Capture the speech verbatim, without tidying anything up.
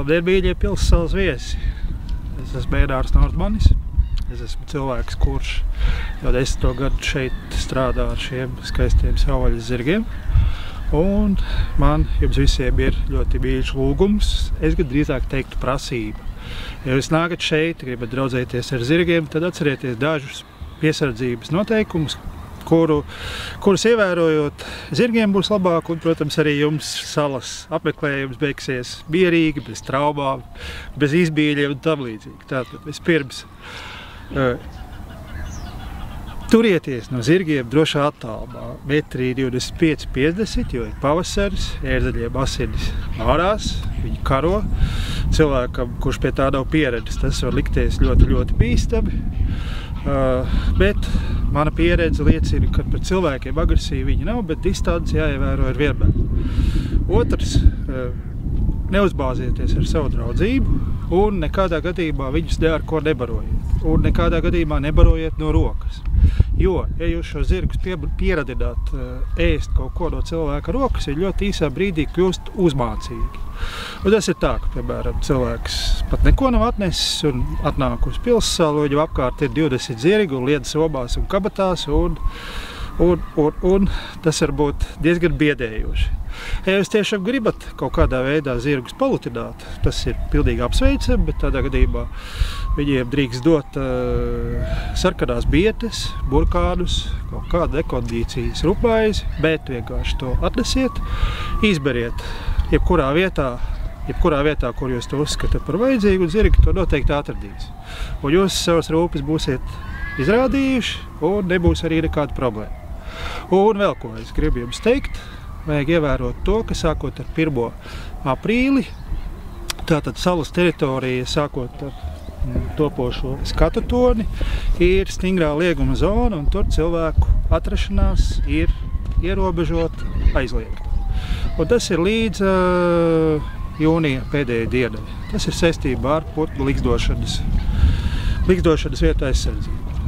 Labdien, mīļie Pilssalas viesi! Es esmu Ēdārs Nordmanis. Es esmu cilvēks, kurš jau desmito gadu šeit strādā ar šiem skaistiem savvaļas zirgiem. Un man jums visiem ir ļoti mīļš lūgums, es gan drīzāk teiktu prasība. Ja jūs nākat šeit, gribat draudzēties ar zirgiem, tad atcerieties dažus piesardzības noteikumus, kuru, kurus ievērojot, zirgiem būs labāk un, protams, arī jums salas apmeklējums beigsies mierīgi, bez traumām, bez izbīļiem un tam līdzīgi. Tātad vispirms uh, turieties no zirgiem drošā attālumā, metri divdesmit pieci piecdesmit, jo ir pavasaris, ērzaļiem asinis mārās, viņi karo. Cilvēkam, kurš pie tā nav pieredzis, tas var likties ļoti, ļoti bīstami. Uh, bet mana pieredze liecina, ka pret cilvēkiem agresīvi viņi nav, bet distanci jāievēro ir vienmēr. Otrs, uh, neuzbāzieties ar savu draudzību un nekādā gadījumā viņus ne ar ko nebarojiet. Un nekādā gadījumā nebarojiet no rokas. Jo, ja jūs šo zirgus pieradināt uh, ēst kaut ko no cilvēka rokas, viņi ļoti īsā brīdī kļūst uzmācīgi. Un tas ir tā, ka, piemēram, cilvēks pat neko nav atnesis un atnāk uz Pilssalu, viņam apkārt ir divdesmit zirgi un lieda somās un kabatās, un, un, un, un tas var būt diezgan biedējoši. Ja jūs tiešām gribat kaut kādā veidā zirgus palutināt, tas ir pilnīgi apsveicami, bet tādā gadījumā viņiem drīkst dot uh, sarkanās bietes, burkānus, kaut kādu ekondīcijas rupmaizi, bet vienkārši to atnesiet, izberiet jebkurā vietā, jebkurā vietā, kur jūs to uzskatāt par vajadzīgu, un zirgi to noteikti atradīs. Un jūs savas rūpes būsiet izrādījuši, un nebūs arī nekāda problēma. Un vēl ko es gribu jums teikt, vajag ievērot to, ka sākot ar pirmo aprīli, tātad salas teritorija, sākot ar topošo skatu toni, ir stingrā lieguma zona, un tur cilvēku atrašanās ir ierobežot aizliegta. Un tas ir līdz uh, jūnija pēdējai dienai. Tas ir saistībā ar putnu likšdošanas, likšdošanas vietu aizsardzību.